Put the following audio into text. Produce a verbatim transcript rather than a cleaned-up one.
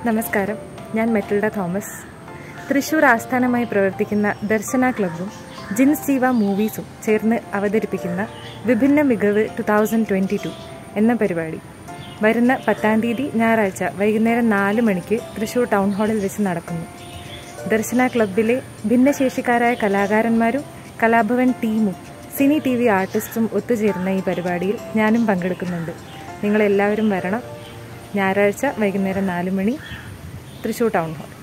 നമസ്കാരം, ഞാൻ മെറ്റിൽഡ തോമസ്. തൃശ്ശൂർ ആസ്ഥാനമായി പ്രവർത്തിക്കുന്ന ദർശന ക്ലബ്ബും ജിൻസ് ജീവ മൂവീസും ചേർന്ന് അവതരിപ്പിക്കുന്ന വിഭിന്ന മികവ് ടു തൗസൻഡ് ട്വൻറ്റി ടു എന്ന പരിപാടി വരുന്ന പത്താം തീയതി ഞായറാഴ്ച വൈകുന്നേരം നാല് മണിക്ക് തൃശ്ശൂർ ടൗൺ ഹാളിൽ വെച്ച് നടക്കുന്നു. ദർശന ക്ലബ്ബിലെ ഭിന്നശേഷിക്കാരായ കലാകാരന്മാരും കലാഭവൻ ടീമും സിനി ടി വി ആർട്ടിസ്റ്റും ഒത്തുചേരുന്ന ഈ പരിപാടിയിൽ ഞാനും പങ്കെടുക്കുന്നുണ്ട്. നിങ്ങളെല്ലാവരും വരണം. ഞായറാഴ്ച വൈകുന്നേരം നാല് മണി, തൃശ്ശൂർ ടൗൺ ഹാൾ.